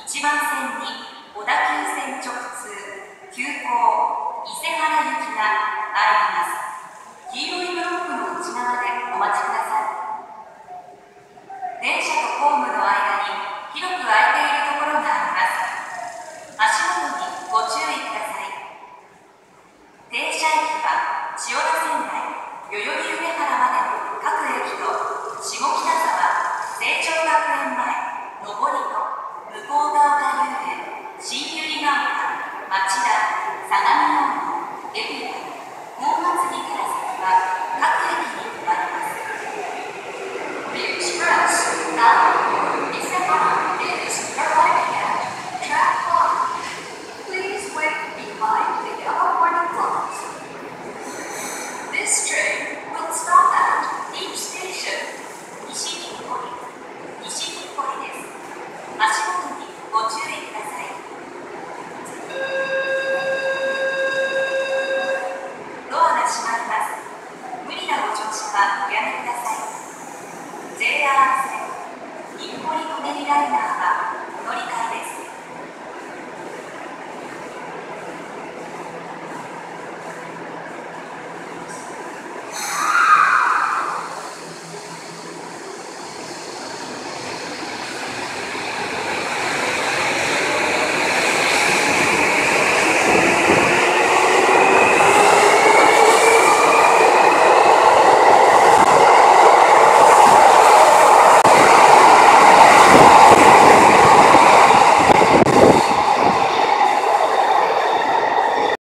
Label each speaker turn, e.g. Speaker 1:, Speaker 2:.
Speaker 1: 1番線に小田急線直通急行伊勢原行きが参ります。黄色いブロックの内側でお待ちください。電車とホームの間に広く空いているところがあります。足元にご注意ください。停車駅は千代田線内代々木上原までの各駅と下北沢成城学園前上りと向こう側が遊園新百合ヶ丘町田相模大野海老名本厚木から先は各駅に停まります。 The express bound for Isehara is arriving at track 1. Please wait behind the yellow warning lights. This train will stop at each station. 西日暮里です。足元にご注意ください。ドアが閉まります。無理なご乗車はおやめください。JR